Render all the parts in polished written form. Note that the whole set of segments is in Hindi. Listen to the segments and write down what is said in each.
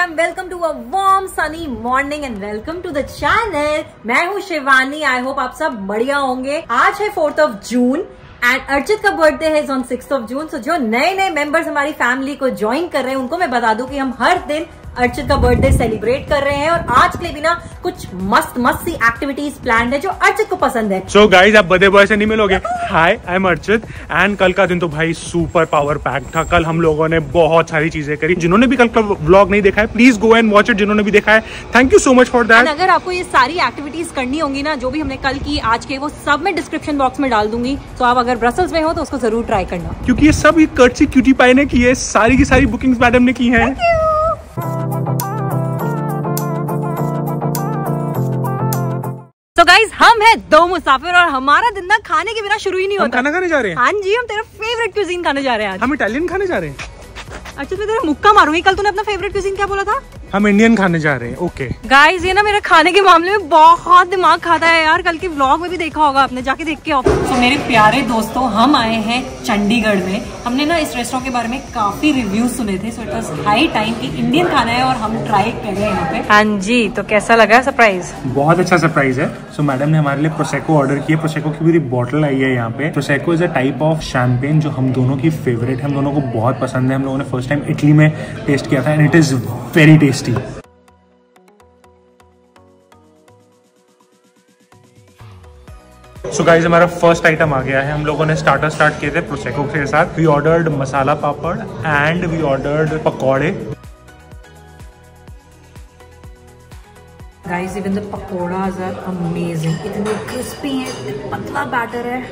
Everyone, welcome to a warm sunny morning and welcome to the channel. मैं हूँ शिवानी। आई होप आप सब बढ़िया होंगे। आज है 4 जून एंड अर्चित का बर्थडे है ऑन 6 जून। सो जो नए नए मेंबर्स हमारी फैमिली को ज्वाइन कर रहे हैं उनको मैं बता दूं कि हम हर दिन अर्चित का बर्थडे सेलिब्रेट कर रहे हैं और आज के लिए भी ना कुछ मस्त सी एक्टिविटीज प्लान है जो अर्चित को पसंद है। सो गाइज, आप बर्थडे बॉय से नहीं मिलोगे। Hi, I am Archit and कल का दिन तो भाई सुपर पावर पैक था। कल हम लोगों ने बहुत सारी चीजें करी। जिन्होंने भी कल का व्लॉग नहीं देखा है please go and watch it. जिन्होंने भी देखा है thank you so much for that. अगर आपको ये सारी एक्टिविटीज करनी होंगी ना जो भी हमने कल की आज के, वो सब मैं डिस्क्रिप्शन बॉक्स में डाल दूंगी। तो आप अगर ब्रसल्स में हो तो उसको जरूर ट्राई करना, क्योंकि ये सब कर्टसी क्यूटी पाई ने की है। सारी की सारी बुकिंग्स मैडम ने की है। तो गाइज, हम हैं दो मुसाफिर और हमारा दिन ना खाने के बिना शुरू ही नहीं होता। खाना खाने जा रहे हैं। हाँ जी, हम तेरा फेवरेट क्यूजीन खाने जा रहे हैं आज। हम इटालियन खाने जा रहे हैं। अच्छा, मैं तेरा मुक्का मारूंगी। कल तूने अपना फेवरेट क्यूजीन क्या बोला था? हम इंडियन खाने जा रहे हैं। ओके गाइज, ये ना मेरा खाने के मामले में बहुत दिमाग खाता है यार। कल के व्लॉग में भी देखा होगा आपने, जाके देख के आओ। तो मेरे प्यारे दोस्तों, हम आए हैं चंडीगढ़ में। हमने ना इस रेस्टोरेंट के बारे में काफी रिव्यूज सुने थे। So it was high time कि इंडियन खाना है और हम ट्राई कर रहे हैं यहाँ पे। हाँ जी, तो कैसा लगा सरप्राइज? बहुत अच्छा सरप्राइज है। सो मैडम ने हमारे लिए प्रोसेको ऑर्डर किया। प्रोसेको की पूरी बॉटल आई है यहाँ पे। Prosecco is a type of champagne जो हम दोनों की फेवरेट है। हम दोनों को बहुत पसंद है। हम लोगों ने फर्स्ट टाइम इटली में टेस्ट किया था and it is very tasty. So guys, हमारा फर्स्ट आइटम आ गया है। हम लोगों ने स्टार्ट किए थे प्रोसेको के साथ। We ordered masala papad and we ordered pakode. Guys, even the pakodas are amazing. इतने क्रिस्पी है, इतना पतला बैटर है,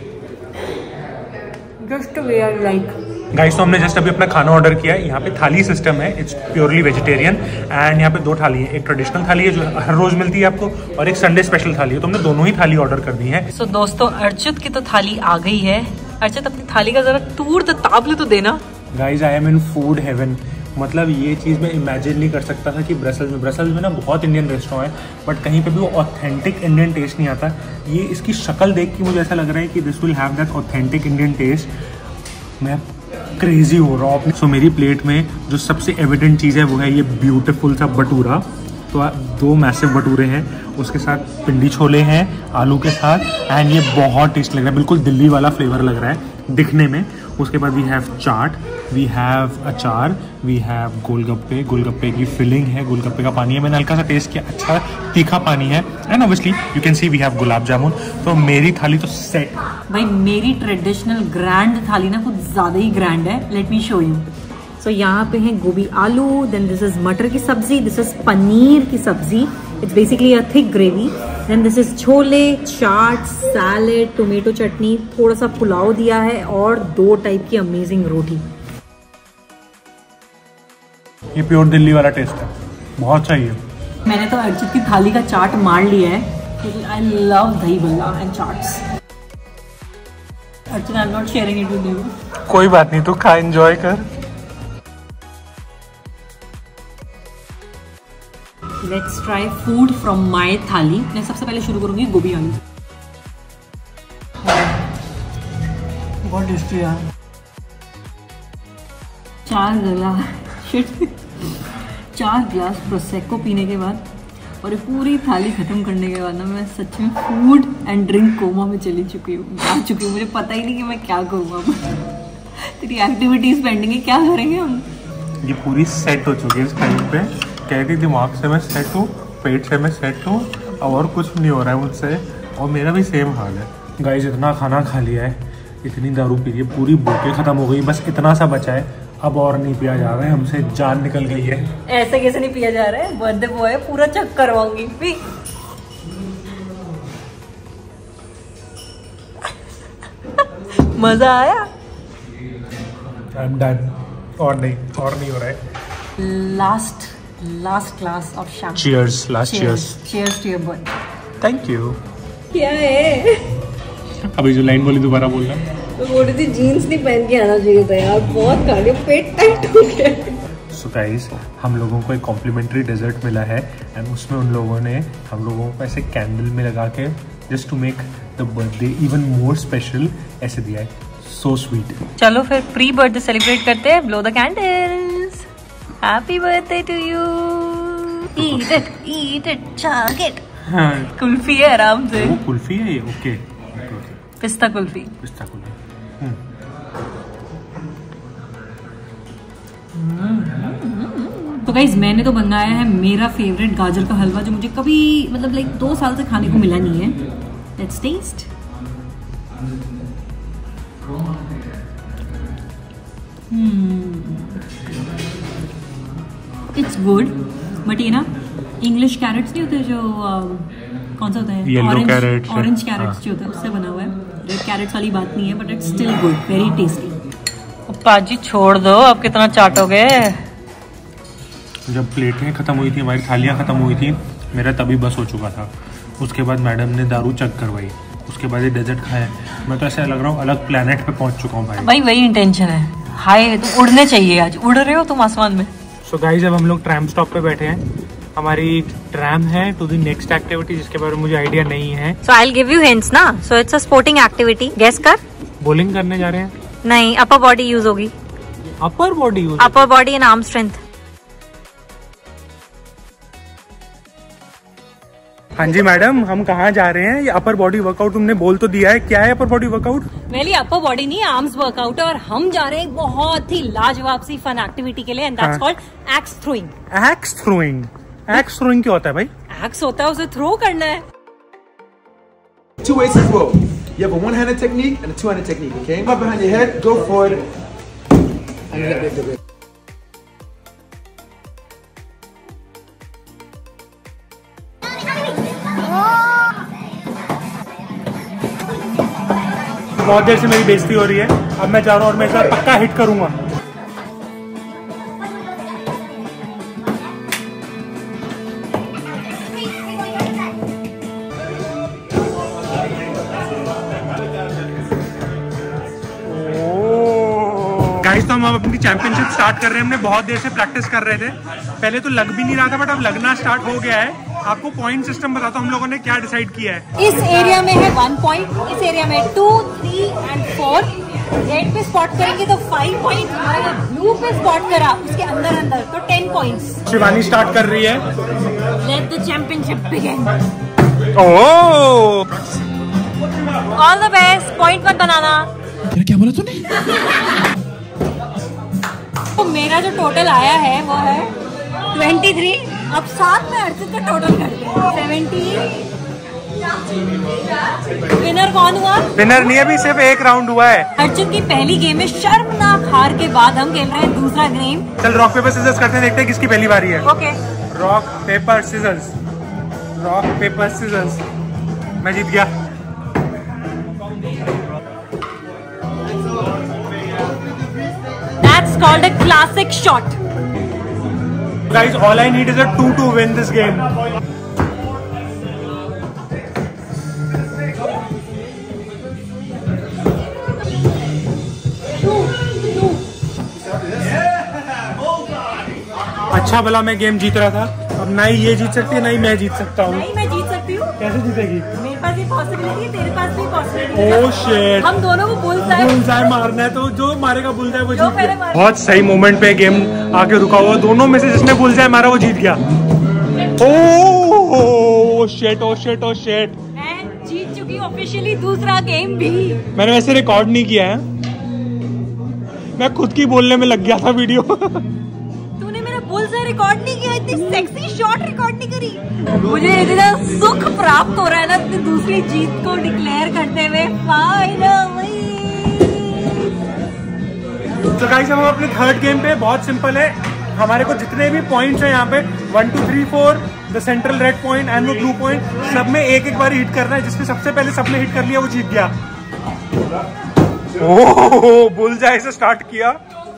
just way I like. Guys, तो हमने जस्ट अभी अपना खाना ऑर्डर किया है। यहाँ पे थाली सिस्टम है। इट्स प्योरली वेजिटेरियन एंड यहाँ पे दो थाली है। एक ट्रेडिशनल थाली है जो हर रोज मिलती है आपको, और एक संडे स्पेशल थाली है। तो हमने दोनों ही थाली ऑर्डर कर दी है। सो दोस्तों, अर्चित की तो थाली आ गई है। अर्चित, अपनी थाली का जरा टूर ताबले तो देना। Guys, I am in food heaven. मतलब ये चीज़ मैं इमेजिन नहीं कर सकता था कि ब्रसल्स में ना बहुत इंडियन रेस्टोरेंट है बट कहीं पे भी वो ऑथेंटिक इंडियन टेस्ट नहीं आता। ये इसकी शक्ल देख के मुझे ऐसा लग रहा है कि this will have that authentic Indian taste. मैं क्रेजी हो रहा हूँ। सो मेरी प्लेट में जो सबसे एविडेंट चीज़ है वो है ये ब्यूटीफुल सा भटूरा। तो 2 मैसिव भटूरे हैं, उसके साथ पिंडी छोले हैं आलू के साथ एंड ये बहुत टेस्टी लग रहा है। बिल्कुल दिल्ली वाला फ्लेवर लग रहा है दिखने में। उसके बाद we have chaat, we have achar, we have golgappe. Golgappe की फिलिंग है, गोलगप्पे का पानी है। मैंने हल्का सा टेस्ट किया, अच्छा तीखा पानी है and obviously you can see we have gulab jamun. तो मेरी थाली तो सेट। भाई, मेरी ट्रेडिशनल ग्रैंड थाली ना कुछ ज्यादा ही ग्रैंड है। Let me show you. So यहाँ पे है गोभी आलू, देन दिस इज मटर की सब्जी, दिस इज पनीर की सब्जी, it's basically a thick gravy, then this is chhole, chaat, salad, tomato chutney, थोड़ा सा पुलाव दिया है और 2 टाइप की अमेजिंग रोटी। ये प्योर दिल्ली वाला टेस्ट है, बहुत चाहिए। मैंने तो अर्चित की थाली का चाट मार लिया है। आई love dahi bhalla and chaats. Archit, I am not sharing it with you. कोई बात नहीं, तू खा, एंजॉय कर। Let's try food from my thali. मैं सबसे पहले शुरू करूंगी गोभी आलू। बहुत टेस्टी यार। 4 गिलास प्रोसेको पीने के बाद और ये पूरी थाली खत्म करने के बाद ना मैं सच में फूड एंड ड्रिंक कोमा में चली चुकी हूँ, आ चुकी हूँ। मुझे पता ही नहीं कि मैं क्या करूँगा। तेरी एक्टिविटीज पेंडिंग है, क्या करेंगे हम? ये पूरी सेट हो चुकी है इस टाइम पे। कह रही दिमाग से मैं सेट हूँ, पेट से मैं सेट हूँ, और कुछ नहीं हो रहा है मुझसे। और मेरा भी सेम हाल है। गाइस, इतना खाना खा लिया है, इतनी दारू पी ली है, पूरी बोतल खत्म हो गई। बस इतना सा बचा है, अब और नहीं पिया जा रहा है। हमसे जान निकल गई है। ऐसे कैसे नहीं पिया जा रहा है? बर्थडे बॉय है, पूरा चेक करवाऊंगी। पी। मजा आया? I am done. और नहीं हो रहा है। Last glass of champagne. Cheers, last cheers. Cheers to your birthday. Thank you. क्या है? अभी जो लाइन बोली दोबारा बोलना। तो बोल रही थी जीन्स नहीं पहन के आना चाहिए था यार, बहुत खा लिया, पेट टाइट हो गया। सो गाइस, हम लोगों को एक कॉम्प्लीमेंट्री डेजर्ट मिला है एंड उसमें उन लोगों ने हम लोगों को ऐसे कैंडल में लगा के just to make the birthday even more special ऐसे दिया है। So sweet. चलो फिर प्री बर्थडे सेलिब्रेट करते हैं। Blow the candles. Happy birthday to you. Eat it chug it. Kulfi है आराम से। वो कुल्फी है ये? ओके। पिस्ता कुल्फी। पिस्ता कुल्फी। तो गाइस मैंने तो बनाया है मेरा फेवरेट गाजर का हलवा, जो मुझे कभी मतलब लाइक 2 साल से खाने को मिला नहीं है। Let's taste. It's good, but ये ना इंग्लिश कैरेट्स नहीं होते जो कौन सा होता है, ऑरेंज कैरेट्स जो होता है उससे बना हुआ है। रेड कैरेट्स वाली बात नहीं है, but it's still good, very tasty. पाजी छोड़ दो, अब कितना चाटोगे। जब प्लेटें खत्म हुई थी, हमारी थालियां खत्म हुई थी, मेरा तभी बस हो चुका था। उसके बाद मैडम ने दारू चक करवाई, उसके बाद ये डेजर्ट खाया। मैं तो ऐसा लग रहा हूँ अलग प्लेनेट पे पहुंच चुका हूँ भाई। वही इंटेंशन है। हाय तो उड़ने चाहिए, आज उड़ रहे हो तुम आसमान में। सो गाइस अब हम लोग ट्रैम स्टॉप पे बैठे हैं। हमारी ट्रैम है टू द नेक्स्ट एक्टिविटी, जिसके बारे में मुझे आइडिया नहीं है। So I will give you hints ना। So it's a sporting activity. Guess कर। बॉलिंग करने जा रहे हैं? नहीं, अपर बॉडी यूज होगी। Upper body use? Upper body and arm strength. हाँ जी मैडम, हम कहाँ जा रहे हैं? ये अपर बॉडी वर्कआउट तुमने बोल तो दिया है, क्या है अपर बॉडी वर्कआउट? वेली अपर बॉडी नहीं, आर्म्स वर्कआउट है। और हम जा रहे हैं बहुत ही लाजवाब सी फन एक्टिविटी के लिए, and that's called axe throwing. Axe throwing? Axe throwing क्या होता है भाई? एक्स होता है, उसे थ्रो करना है। 2 ways to throw. You have a one-handed technique and a two-handed technique, okay? Up behind your head, go forward. बहुत देर से मेरी बेइज्जती हो रही है, अब मैं जा रहा हूँ और मैं इस बार पक्का हिट करूंगा। गाइस तो हम अपनी चैंपियनशिप स्टार्ट कर रहे हैं। हमने बहुत देर से प्रैक्टिस कर रहे थे, पहले तो लग भी नहीं रहा था, बट अब लगना स्टार्ट हो गया है। आपको पॉइंट सिस्टम बताता हूँ हम लोगों ने क्या डिसाइड किया है। इस एरिया में है 1 पॉइंट, इस एरिया में 2, 3 एंड 4। रेड पे स्पॉट करेंगे तो 5 पॉइंट, ब्लू पे स्पॉट करा उसके अंदर तो 10 पॉइंट्स। शिवानी स्टार्ट कर रही है। Let the championship begin. Oh all the best. Point मत बनाना। क्या बोला तूने? तो मेरा जो टोटल आया है वो है 23। अब साथ में अर्चित का टोटल करते हैं 17। विनर कौन हुआ? विनर नहीं, अभी सिर्फ एक राउंड हुआ है। अर्चित की पहली गेम में शर्मनाक हार के बाद हम खेल रहे हैं दूसरा गेम। चल रॉक पेपर सिजर्स करते हैं, देखते हैं किसकी पहली बारी है। Okay. Rock paper scissors, rock paper scissors. मैं जीत गया। That's called a classic shot. Guys, all I need is a 2 to win this game. अच्छा भला मैं गेम जीत रहा था, अब ना ही ये जीत सकती है ना ही मैं जीत सकता हूँ। नहीं, मैं जीत सकती हूँ। कैसे जीतेगी? मेरे पास ये पॉसिबिलिटी है, तेरे पास भी पॉसिबिलिटी है। Oh shit. हम दोनों को बुलजाई मारना है, तो जो मारेगा बुलजाई वो जो जीत गया। मारेगा। बहुत सही मोमेंट पे गेम आके रुका हुआ, दोनों में से जिसने बुलजाई मारा वो जीत गया। Oh shit, oh shit, oh shit. मैं जीत चुकी ऑफिशियली दूसरा गेम भी। मैंने वैसे रिकॉर्ड नहीं किया है, मैं खुद की बोलने में लग गया था वीडियो। तूने मेरा बुलजाई रिकॉर्ड नहीं किया, इतनी सेक्सी शॉट रिकॉर्ड नहीं करी। मुझे इतना सुख प्राप्त हो रहा है ना अपनी दूसरी जीत को डिक्लेयर करते हुए। फाइनली। तो गाइस हम अपने थर्ड गेम पे, बहुत सिंपल है। हमारे को जितने भी पॉइंट्स हैं यहाँ पे 1 2 3 4, the central red point and the blue point, सब में एक एक बार हिट करना है। जिसने सबसे पहले सबने हिट कर लिया वो जीत गया। ओह बुलजाई से स्टार्ट किया।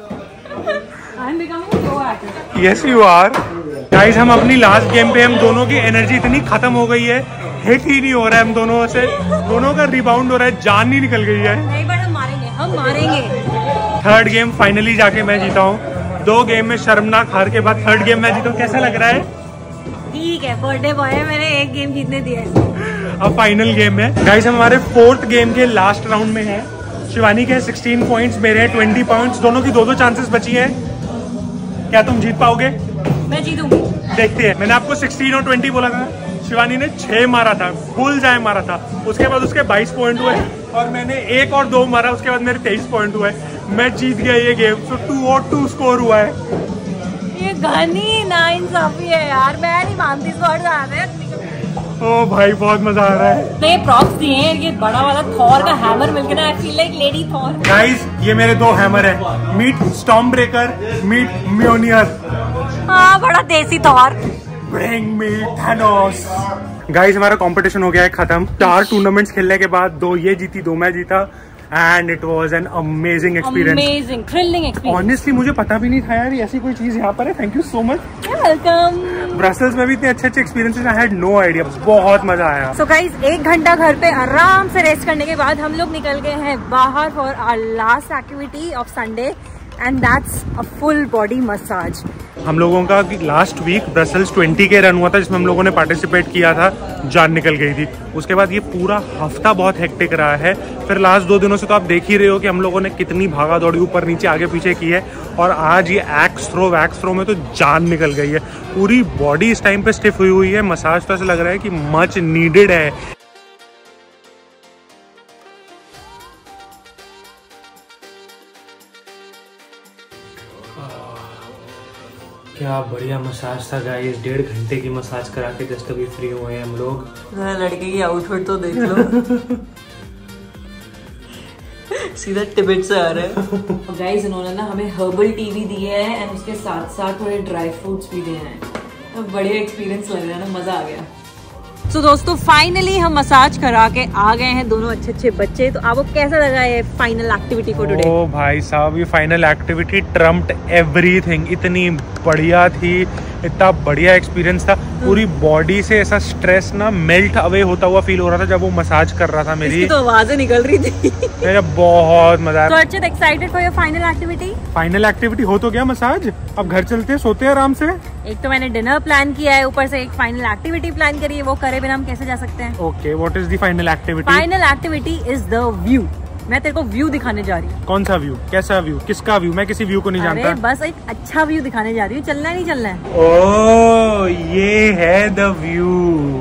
Yes you are. गाइस हम अपनी लास्ट गेम पे, हम दोनों की एनर्जी इतनी खत्म हो गई है, हिट ही नहीं हो रहा है हम दोनों से, दोनों का रिबाउंड हो रहा है, जान ही निकल गई है। नहीं बट हम मारेंगे, हम मारेंगे। थर्ड गेम फाइनली जाके मैं जीता हूँ। 2 गेम में शर्मनाक हार के बाद थर्ड गेम मैं जीता हूँ। कैसा लग रहा है? ठीक है, बर्थडे बॉय है, मैंने एक गेम जीतने दिया है। अब फाइनल गेम है। गाइस हम हमारे 4th गेम के लास्ट राउंड में है। शिवानी के 16 पॉइंट्स, मेरे हैं 20 पॉइंट्स, दोनों की 2-2 चांसेस बची हैं। क्या तुम जीत पाओगे? मैं जीतूंगी। देखते हैं। मैंने आपको 16 और 20 बोला था, शिवानी ने 6 मारा था, फुल जाए मारा था। उसके बाद उसके 22 पॉइंट हुए और मैंने 1 और 2 मारा, उसके बाद मेरे 23 पॉइंट हुए। मैं जीत गया ये गेम। सो 2 और 2 स्कोर हुआ है। ये घनी नाइंसाफी है यार, मैं नहीं मानती। बहुत ज्यादा है। ओ भाई बहुत मजा आ रहा है। ये प्रॉप्स दिए हैं, ये बड़ा वाला थॉर का हैमर मिलके ना, I feel like lady Thor. Guys ये मेरे 2 हैमर है, मीट स्टॉर्म ब्रेकर, मीट म्योनियर। हाँ बड़ा देसी Thor. Bring me Thanos. Guys हमारा कंपटीशन हो गया है खत्म। 4 टूर्नामेंट्स खेलने के बाद 2 ये जीती, 2 मैं जीता। And it was an amazing experience, amazing thrilling experience. Honestly मुझे पता भी नहीं था यार ऐसी कोई चीज यहाँ पर है। Thank you so much. Welcome. Brussels में भी इतने अच्छे अच्छे experiences, I had no idea. बहुत मजा आया। सो गाइज 1 घंटा घर पे आराम से रेस्ट करने के बाद हम लोग निकल गए हैं बाहर for our last activity of Sunday, and that's a full body massage. हम लोगों का लास्ट वीक ब्रसेल्स 20 के रन हुआ था, जिसमें हम लोगों ने पार्टिसिपेट किया था। जान निकल गई थी। उसके बाद ये पूरा हफ्ता बहुत हेक्टिक रहा है। फिर लास्ट 2 दिनों से तो आप देख ही रहे हो कि हम लोगों ने कितनी भागा दौड़ी ऊपर नीचे आगे पीछे की है। और आज ये वैक्स थ्रो में तो जान निकल गई है। पूरी बॉडी इस टाइम पे स्टिफ हुई हुई है। मसाज तो ऐसा लग रहा है कि मच नीडेड है। क्या बढ़िया मसाज था गाइस। 1.5 घंटे की मसाज करा के जस्ट अभी फ्री हुए हैं हम लोग। लड़के की आउटफिट तो देख लो। सीधा टिबेट से आ रहे हैं। गाइस इन्होंने ना हमें हर्बल टी भी दी है एंड उसके साथ साथ थोड़े ड्राई फ्रूट्स भी दिए हैं। तो बढ़िया एक्सपीरियंस लग रहा है ना, मजा आ गया। तो दोस्तों फाइनली हम मसाज करा के आ गए हैं, दोनों अच्छे अच्छे बच्चे। तो आपको कैसा लगा ये फाइनल एक्टिविटी फॉर टुडे? ओ भाई साहब ये फाइनल एक्टिविटी ट्रम्प्ड एवरीथिंग। इतनी बढ़िया थी, इतना बढ़िया एक्सपीरियंस था। पूरी बॉडी से ऐसा स्ट्रेस ना मेल्ट अवे होता हुआ फील हो रहा था जब वो मसाज कर रहा था मेरी। इसकी तो आवाजें निकल रही थी। मेरा बहुत मजा आया। तो Archit excited for your final activity? Final activity हो तो गया मसाज, अब घर चलते हैं, सोते हैं आराम से। एक तो मैंने डिनर प्लान किया है, ऊपर से एक फाइनल एक्टिविटी प्लान करी है। वो करे बिना हम कैसे जा सकते हैं? Okay, what is the final activity? Final activity is the view. मैं तेरे को व्यू दिखाने जा रही हूँ। कौन सा व्यू? कैसा व्यू? किसका व्यू? मैं किसी व्यू को नहीं जानता। बस एक अच्छा व्यू दिखाने जा रही हूँ। चलना है नहीं चलना है? ओह ये है द व्यू।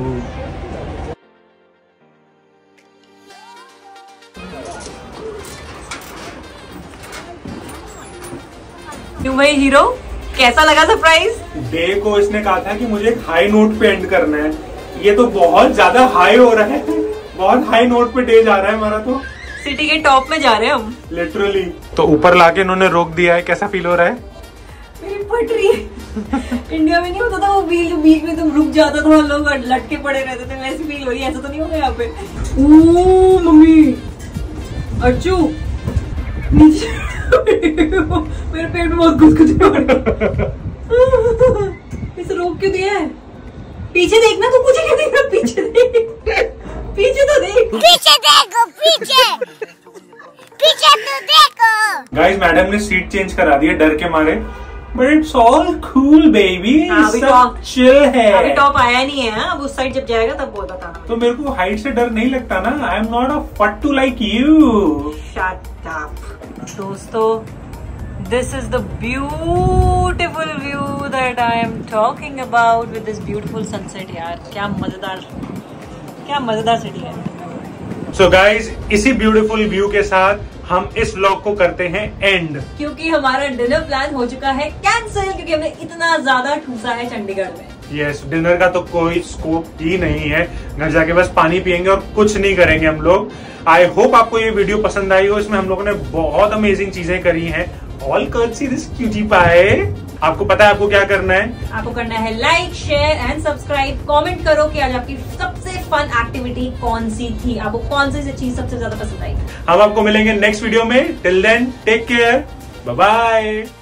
क्यों भाई हीरो, कैसा लगा सरप्राइज? डे को इसने कहा था कि मुझे एक हाई नोट पे एंड करना है। ये तो बहुत ज्यादा हाई हो रहा है। बहुत हाई नोट पे डे जा रहा है हमारा। तो सिटी के टॉप में जा रहे हैं हम लिटरली। तो ऊपर लाके इन्होंने रोक दिया है। कैसा फील हो रहा है? मेरी फट रही है। इंडिया में नहीं होता था वो व्हील, बीच में तुम रुक जाता था, लोग लटके पड़े रहते थे, वैसी फील हो रही है। ऐसा तो नहीं होगा यहाँ पे? ओ मम्मी, अर्चू नीचे। मेरे पेट में बहुत गुदगुदी हो रही है। इसे रोक क्यों दिया है? पीछे देखना, तू मुझे क्या देख रहा? पीछे देख, पीछे तो देख। पीछे देखो, पीछे पीछे तो देखो। गाइस मैडम ने सीट चेंज करा दी है डर के मारे, but it's all cool baby. सब चिल है। अभी टॉप आया नहीं है। अब उस साइड जब जाएगा तब वो बताना। तो मेरे को हाइट से डर नहीं लगता ना। आई एम नॉट अ फट्टू लाइक यू। Shut up. दोस्तों, this is the beautiful view that I am talking about with this beautiful sunset। यार क्या मजेदार सिटी है। So guys, इसी ब्यूटीफुल व्यू के साथ हम इस व्लॉग को करते हैं एंड, क्योंकि हमारा डिनर प्लान हो चुका है कैंसिल, क्योंकि हमने इतना ज्यादा ठूसा है चंडीगढ़ में। यस, डिनर का तो कोई स्कोप ही नहीं है। घर जाके बस पानी पियेंगे और कुछ नहीं करेंगे हम लोग। आई होप आपको ये वीडियो पसंद आई हो। इसमें हम लोगों ने बहुत अमेजिंग चीजें करी हैं। ऑल कर्सी दिस क्यूटी पाए। आपको पता है आपको क्या करना है? आपको करना है like, share and subscribe. Comment करो कि आज आपकी सबसे फन एक्टिविटी कौन सी थी, आपको कौन सी चीज सबसे ज्यादा पसंद आई। हम आपको मिलेंगे नेक्स्ट वीडियो में। Till then take care, bye bye.